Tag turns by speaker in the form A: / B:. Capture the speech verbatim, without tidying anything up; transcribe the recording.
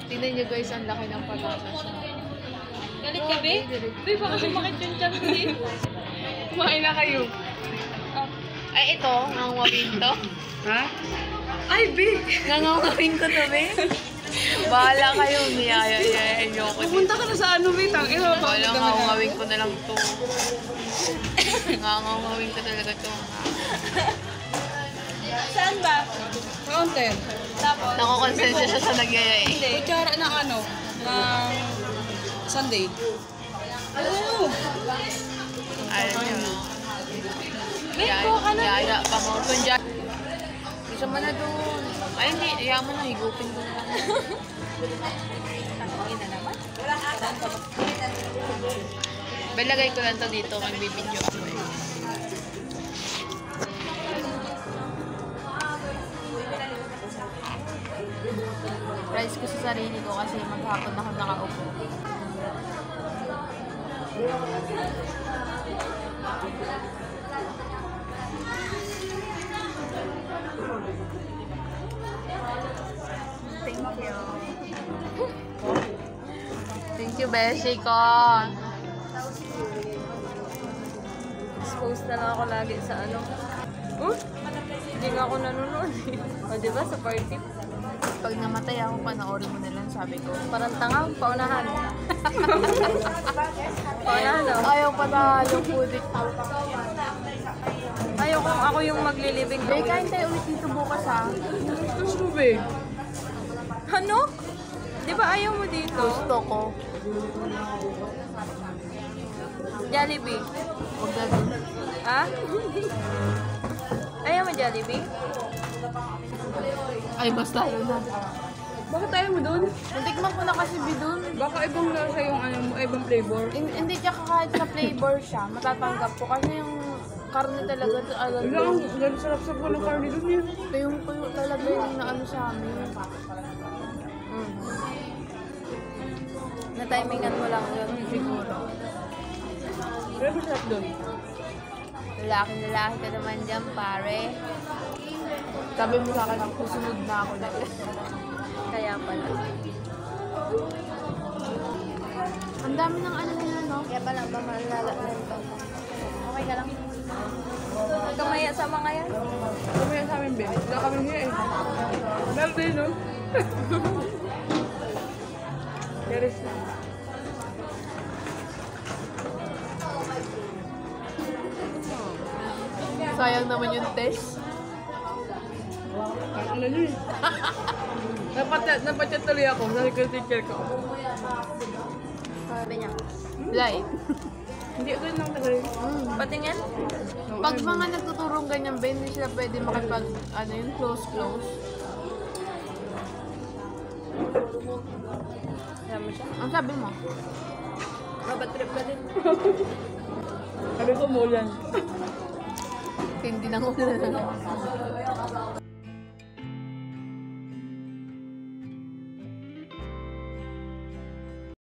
A: Tingnan nyo guys, ang laki ng patatas.
B: Galit ka, be? Be, baka sumakit yung tiyan mo din.
A: Kumain na kayo. Ay, ito, ngangawin to.
C: Ha? Ay, be!
A: Ngangawin ko to, be. Bahala kayo, niyaya-yayain nyo ako.
C: Pupunta ka na sa ano, be? Tangin mo,
A: Bahala, ngangawin ko na lang to. Ngangawin ko talaga to.
B: Saan ba?
C: Counter.
B: Tapos?
A: Nakukonsensya siya sa nagyayay.
B: Hindi.
C: Kutsara ng ano? Ng Sunday. Oo!
A: Ayaw nyo.
B: Benko ka na.
A: Yaya pa mo. Kung dyan. Isa mo na doon. Ay, hindi. Iya mo na. Higupin ko na lang.
B: Tangin na naman. Wala ka.
A: Balagay ko lang to dito. Magbibidyo ako eh. Price ko sa sarili ko kasi maghapon ako nakaupo. Thank you. Thank you, Beshi ko.
B: Exposed na lang ako lagi sa ano. Huh? Hindi nga ako nanonood eh. O diba sa party?
A: Pag namatay ako, panoorin mo na lang, sabi ko.
B: Parang tanga, paunahan. Paunahan no?
A: Ayaw pa na lumpudit.
B: Ayaw kung ako yung maglilibing
A: Bay, kain tayo ulit dito bukas ha.
C: Gusto mo, be?
B: Ano? Di ba ayaw mo dito?
A: Gusto ko.
B: Jollibee.
A: Huwag na dun.
B: Ha? Ayaw mo Jollibee?
A: Ay, basta yun na.
C: Bakit tayo mo doon?
A: Natikman ko na kasi bidun.
C: Baka ibang lasa yung ano mo, ibang flavor.
A: Hin- Hindi siya kahit sa flavor siya, matatanggap ko. Kasi yung karne talaga, alam
C: Wala,
A: ko.
C: ang gano'n sarap-sarap ko ng karne doon yun.
A: Tuyong-tuyo talaga yung naano sa amin.
B: Mm. Na-timingan mo lang yun.
A: Siguro.
C: Pero masarap doon.
A: Lalaki-lalaki ka naman dyan, pare. Sabi mo sa akin, susunod na ako na.
B: Kaya pala.
A: Ang dami ng ano nila, no?
B: Kaya pala ba malala na ito? Okay ka lang. Huwag ka maya sa mga yan.
C: Kami yan sa amin, be. Wala kami niya eh. Meron din, no? Charis na.
A: Sayang naman yung test.
C: Ang ano yun? Napachat, napachat tuloy ako. Sabi ko yung teacher ko.
B: Sabi niya.
A: Light.
C: Hindi ako lang tagay.
B: Patingin?
A: Pag mga nagtuturong ganyan, ba, hindi sila pwede makipag, ano yun, close-close.
B: Alam mo siya?
A: Ang sabi mo?
B: Robot trip ka din.
C: Sabi ko, mulan.
A: Hindi na ko na